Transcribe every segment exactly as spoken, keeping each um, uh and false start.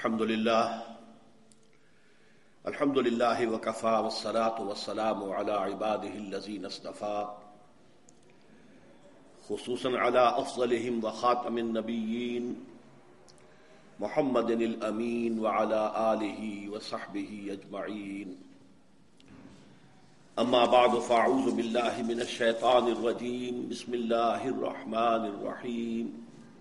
الحمد لله الحمد لله وكفى والصلاة والسلام على عباده الذين اصطفى خصوصا على أفضلهم وخاتم النبيين محمد الأمين وعلى آله وصحبه أجمعين. أما بعد فأعوذ بالله من الشيطان الرجيم. بسم الله الرحمن الرحيم.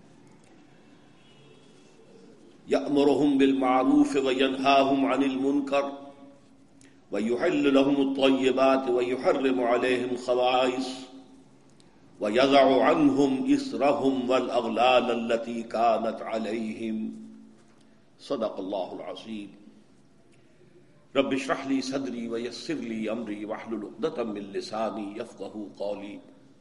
يأمرهم بالمعروف وينهاهم عن المنكر ويحل لهم الطيبات ويحرم عليهم الخبائث ويضع عنهم إصرهم والأغلال التي كانت عليهم. صدق الله العظيم. رب اشرح لي صدري ويسر لي أمري واحلل عقدة من لساني يفقهوا قولي.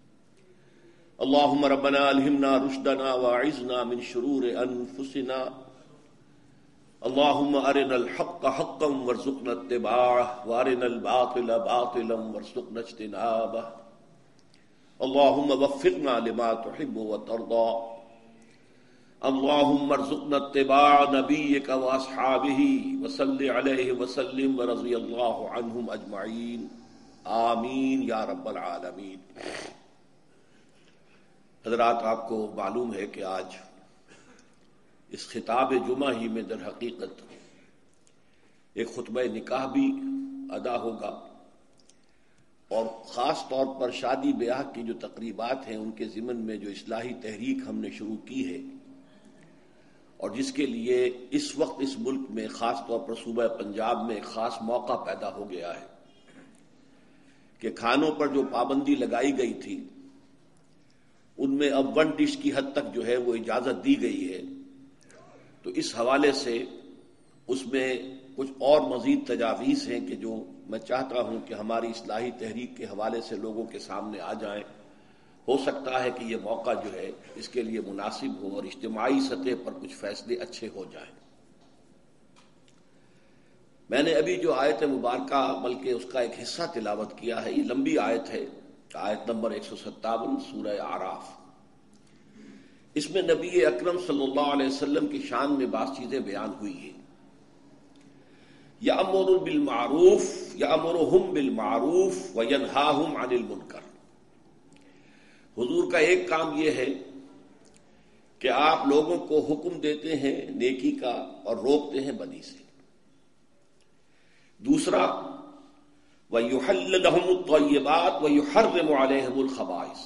اللهم ربنا ألهمنا رشدنا وأعذنا من شرور أنفسنا. اللهم أرنا الحق حقا وارزقنا اتباعه وأرنا الباطل باطلا وارزقنا اجتنابه. اللهم وفقنا لما تحب وترضى. اللهم ارزقنا اتباع نبيك وأصحابه وصل عليه وسلم ورضي الله عنهم أجمعين. آمین یا رب العالمین. حضرات، آپ کو معلوم ہے کہ آج اس خطاب جمعہ ہی میں در حقیقت ایک خطبہ نکاح بھی ادا ہوگا، اور خاص طور پر شادی بیاہ کی جو تقریبات ہیں ان کے ضمن میں جو اصلاحی تحریک ہم نے شروع کی ہے، اور جس کے لیے اس وقت اس ملک میں خاص طور پر صوبہ پنجاب میں ایک خاص موقع پیدا ہو گیا ہے کہ کھانوں پر جو پابندی لگائی گئی تھی ان میں اب ون ڈش کی حد تک جو ہے وہ اجازت دی گئی ہے. تو اس حوالے سے اس میں کچھ اور مزید تجاویز ہیں کہ جو میں چاہتا ہوں کہ ہماری اصلاحی تحریک کے حوالے سے لوگوں کے سامنے آ جائیں. ہو سکتا ہے کہ یہ موقع جو ہے اس کے لیے مناسب ہو اور اجتماعی سطح پر کچھ فیصلے اچھے ہو جائیں. میں نے ابھی جو آیت مبارکہ بلکہ اس کا ایک حصہ تلاوت کیا ہے، یہ لمبی آیت ہے، آیت نمبر ایک سو ستاون سورہ اعراف. اس میں نبی اکرم صلی اللہ علیہ وسلم کی شان میں بعض چیزیں بیان ہوئی ہیں. یأمر بالمعروف یأمرہم بالمعروف وینہاہم عن المنکر. حضور کا ایک کام یہ ہے کہ آپ لوگوں کو حکم دیتے ہیں نیکی کا اور روکتے ہیں بدی سے. دوسرا وَيُحِلُّ لَهُمُ الطَّيِّبَاتِ وَيُحَرِّمُ عَلَيْهِمُ الْخَبَائِثَ.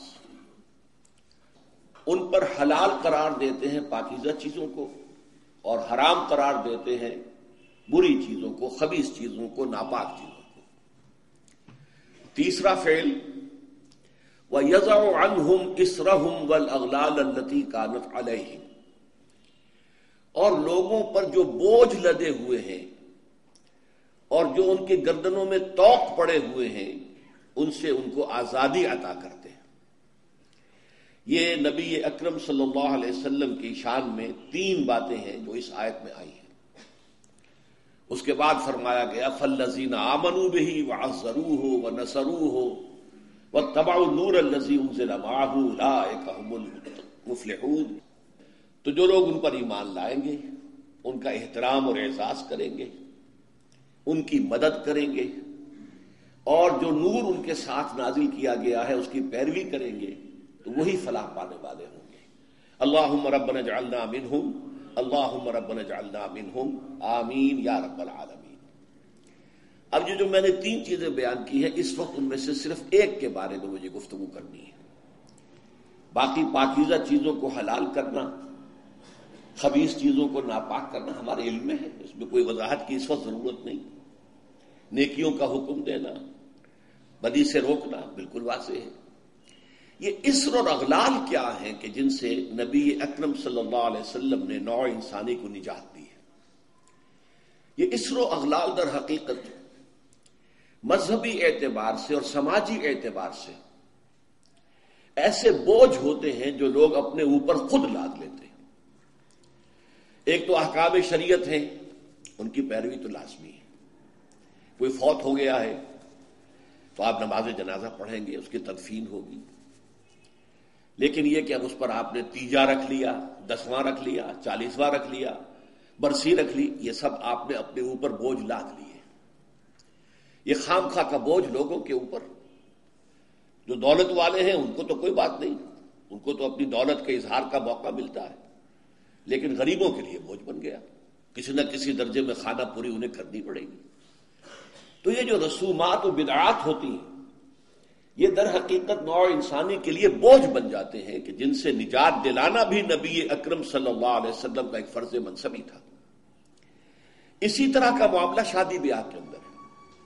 ان پر حلال قرار دیتے ہیں پاکیزہ چیزوں کو اور حرام قرار دیتے ہیں بری چیزوں کو، خبیث چیزوں کو، ناپاک چیزوں کو. تیسرا فعل وَيَضَعُ عَنْهُمْ إِصْرَهُمْ وَالْأَغْلَالَ الَّتِي كَانَتْ عَلَيْهِمْ. اور لوگوں پر جو بوجھ لدے ہوئے ہیں اور جو ان کے گردنوں میں طوق پڑے ہوئے ہیں ان سے ان کو آزادی عطا کرتے ہیں. یہ نبی اکرم صلی اللہ علیہ وسلم کی شان میں تین باتیں ہیں جو اس آیت میں آئی ہیں. اس کے بعد فرمایا گیا فَالَّذِينَ آمَنُوا بِهِ وَعَزَّرُوهُ وَنَصَرُوهُ وَاتَّبَعُوا النُّورَ الَّذِي أُنزِلَ مَعَهُ أُولَٰئِكَ هُمُ الْمُفْلِحُونَ. تو جو لوگ ان پر ایمان لائیں گے، ان کا احترام اور اعزاز کریں گے، ان کی مدد کریں گے، اور جو نور ان کے ساتھ نازل کیا گیا ہے اس کی پیروی کریں گے، تو وہی فلاح پانے والے ہوں گے. اللہم ربنا اجعلنا منہم اللہم ربنا اجعلنا منہم آمین یا رب العالمین. اب یہ جو میں نے تین چیزیں بیان کی ہیں، اس وقت ان میں سے صرف ایک کے بارے میں مجھے گفتگو کرنی ہے. باقی پاکیزہ چیزوں کو حلال کرنا، خبیث چیزوں کو ناپاک کرنا ہمارے علم میں ہے، اس میں کوئی وضاحت کی اس وقت ضرورت نہیں. نیکیوں کا حکم دینا، بدی سے روکنا بالکل واضح ہے. یہ اسر اور اغلال کیا ہیں کہ جن سے نبی اکرم صلی اللہ علیہ وسلم نے نوع انسانی کو نجات دی ہے. یہ اسر و اغلال در حقیقت مذہبی اعتبار سے اور سماجی اعتبار سے ایسے بوجھ ہوتے ہیں جو لوگ اپنے اوپر خود لاد لیتے ہیں. ایک تو احکام شریعت ہیں، ان کی پیروی تو لازمی ہے. کوئی فوت ہو گیا ہے تو آپ نماز جنازہ پڑھیں گے، اس کی تدفین ہوگی. لیکن یہ کہ اب اس پر آپ نے تیجا رکھ لیا، دسواں رکھ لیا، چالیسواں رکھ لیا، برسی رکھ لی، یہ سب آپ نے اپنے اوپر بوجھ لاد لیے. یہ خام خواہ کا بوجھ لوگوں کے اوپر. جو دولت والے ہیں ان کو تو کوئی بات نہیں، ان کو تو اپنی دولت کے اظہار کا موقع ملتا ہے، لیکن غریبوں کے لیے بوجھ بن گیا. کسی نہ کسی درجے میں خانہ پوری انہیں کرنی پڑے گی. تو یہ جو رسومات و بدعات ہوتی ہیں یہ در حقیقت نوع انسانی کے لیے بوجھ بن جاتے ہیں کہ جن سے نجات دلانا بھی نبی اکرم صلی اللہ علیہ وسلم کا ایک فرض منصبی تھا. اسی طرح کا معاملہ شادی بیاہ کے اندر ہے.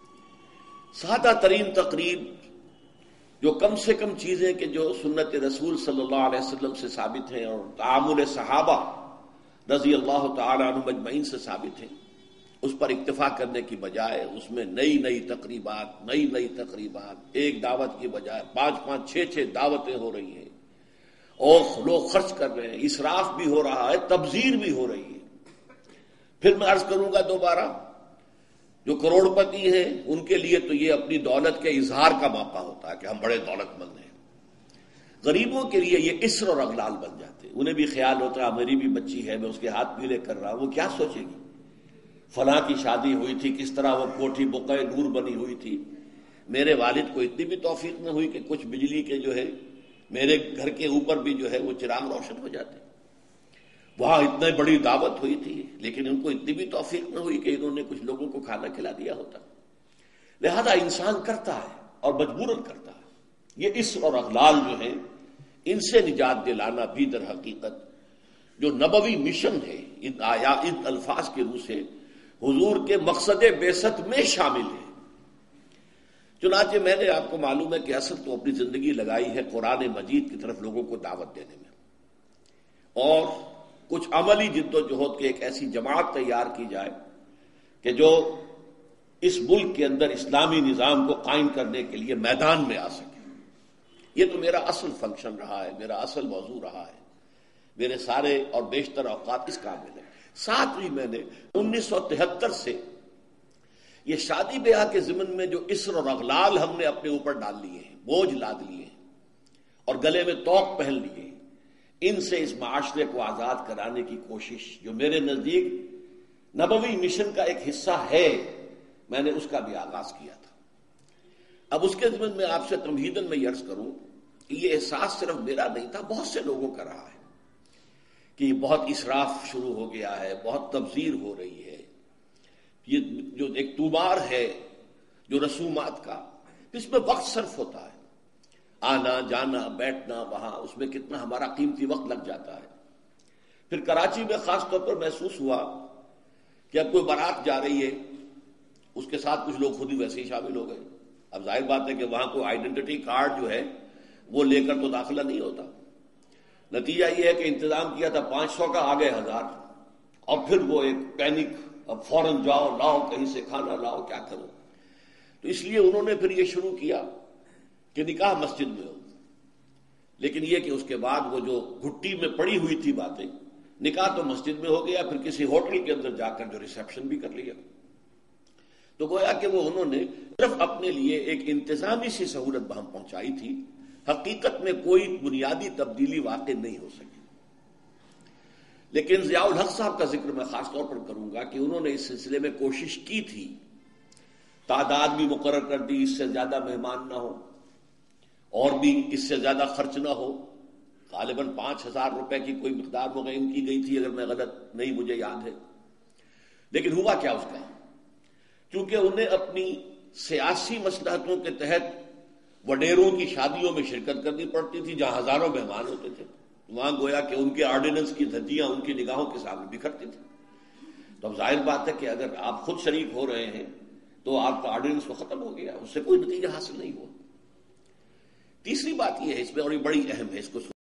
سادہ ترین تقریب جو کم سے کم چیزیں کہ جو سنت رسول صلی اللہ علیہ وسلم سے ثابت ہیں اور تعامل صحابہ رضی اللہ تعالی عنہ مجمعین سے ثابت ہیں، اس پر اکتفا کرنے کی بجائے اس میں نئی نئی تقریبات نئی نئی تقریبات ایک دعوت کی بجائے پانچ پانچ چھ چھ دعوتیں ہو رہی ہیں اور لوگ خرچ کر رہے ہیں، اسراف بھی ہو رہا ہے، تبذیر بھی ہو رہی ہے. پھر میں عرض کروں گا دوبارہ، جو کروڑ پتی ہیں ان کے لیے تو یہ اپنی دولت کے اظہار کا موقع ہوتا ہے کہ ہم بڑے دولت مند ہیں. غریبوں کے لیے یہ اسر اور اغلال بن جاتے ہیں. انہیں بھی خیال ہوتا ہے میری بھی بچی ہے، میں اس کے ہاتھ پیلے کر رہا ہوں، وہ کیا سوچے گی، فلاں کی شادی ہوئی تھی، کس طرح وہ کوٹھی بقعہ نور بنی ہوئی تھی. میرے والد کو اتنی بھی توفیق نہ ہوئی کہ کچھ بجلی کے جو ہے میرے گھر کے اوپر بھی جو ہے وہ چراغ روشن ہو جاتے. وہاں اتنی بڑی دعوت ہوئی تھی لیکن ان کو اتنی بھی توفیق نہ ہوئی کہ انہوں نے کچھ لوگوں کو کھانا کھلا دیا ہوتا. لہذا انسان کرتا ہے اور مجبوراً کرتا ہے. یہ اسر اور اغلال جو ہیں ان سے نجات دلانا بھی در حقیقت جو نبوی مشن ہے ان آیا ان الفاظ کے روح سے حضور کے مقصد بعثت میں شامل ہے. چنانچہ میں نے آپ کو معلوم ہے کہ اصل تو اپنی زندگی لگائی ہے قرآن مجید کی طرف لوگوں کو دعوت دینے میں، اور کچھ عملی جد و جہد کی ایک ایسی جماعت تیار کی جائے کہ جو اس ملک کے اندر اسلامی نظام کو قائم کرنے کے لیے میدان میں آ سکے. یہ تو میرا اصل فنکشن رہا ہے، میرا اصل موضوع رہا ہے. میرے سارے اور بیشتر اوقات اس کام میں. ساتھ ہی میں نے انیس سو تہتر سے یہ شادی بیاہ کے ضمن میں جو اسر اور اغلال ہم نے اپنے اوپر ڈال لیے ہیں، بوجھ لاد لیے ہیں اور گلے میں توق پہن لیے ہیں، ان سے اس معاشرے کو آزاد کرانے کی کوشش جو میرے نزدیک نبوی مشن کا ایک حصہ ہے، میں نے اس کا بھی آغاز کیا تھا. اب اس کے ضمن میں آپ سے تمہیداً میں یہ عرض کروں کہ یہ احساس صرف میرا نہیں تھا، بہت سے لوگوں کا رہا ہے کہ یہ بہت اسراف شروع ہو گیا ہے، بہت تبذیر ہو رہی ہے. یہ جو ایک تومار ہے جو رسومات کا، اس میں وقت صرف ہوتا ہے، آنا جانا بیٹھنا وہاں، اس میں کتنا ہمارا قیمتی وقت لگ جاتا ہے. پھر کراچی میں خاص طور پر محسوس ہوا کہ اب کوئی بارات جا رہی ہے، اس کے ساتھ کچھ لوگ خود ہی ویسے ہی شامل ہو گئے. اب ظاہر بات ہے کہ وہاں کوئی آئیڈینٹی کارڈ جو ہے وہ لے کر تو داخلہ نہیں ہوتا. نتیجہ یہ ہے کہ انتظام کیا تھا پانچ سو کا، آگے ہزار، اور پھر وہ ایک پینک، اب فوراً جاؤ لاؤ کہیں سے کھانا لاؤ، کیا کرو. تو اس لیے انہوں نے پھر یہ شروع کیا کہ نکاح مسجد میں ہو. لیکن یہ کہ اس کے بعد وہ جو گھٹی میں پڑی ہوئی تھی باتیں، نکاح تو مسجد میں ہو گیا، پھر کسی ہوٹل کے اندر جا کر جو ریسیپشن بھی کر لیا. تو گویا کہ وہ انہوں نے صرف اپنے لیے ایک انتظامی سی سہولت بہم پہنچائی تھی، حقیقت میں کوئی بنیادی تبدیلی واقع نہیں ہو سکی. لیکن ضیاء الحق صاحب کا ذکر میں خاص طور پر کروں گا کہ انہوں نے اس سلسلے میں کوشش کی تھی، تعداد بھی مقرر کر دی، اس سے زیادہ مہمان نہ ہو اور بھی اس سے زیادہ خرچ نہ ہو. غالباً پانچ ہزار روپے کی کوئی مقدار مقرر کی گئی تھی اگر میں غلط نہیں مجھے یاد ہے. لیکن ہوا کیا اس کا، کیونکہ انہیں اپنی سیاسی مصلحتوں کے تحت وڈیروں کی شادیوں میں شرکت کرنی پڑتی تھی جہاں ہزاروں مہمان ہوتے تھے. وہاں گویا کہ ان کے آرڈیننس کی دھجیاں ان کی نگاہوں کے سامنے بکھرتی تھی. تو اب ظاہر بات ہے کہ اگر آپ خود شریک ہو رہے ہیں تو آپ کا آرڈیننس تو ختم ہو گیا، اس سے کوئی نتیجہ حاصل نہیں ہوا. تیسری بات یہ ہے اس میں اور یہ بڑی اہم ہے، اس کو